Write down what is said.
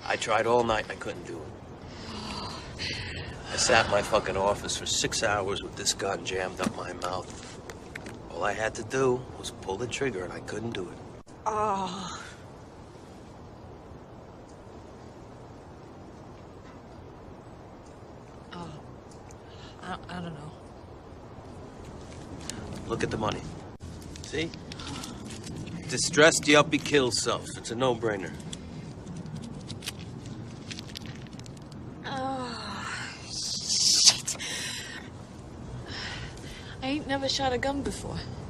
I tried all night. I couldn't do it. I sat in my fucking office for 6 hours with this gun jammed up my mouth. All I had to do was pull the trigger, and I couldn't do it. Oh. Oh. I don't know. Look at the money. See? Distressed yuppie kills self. It's a no-brainer. Oh, shit. I ain't never shot a gun before.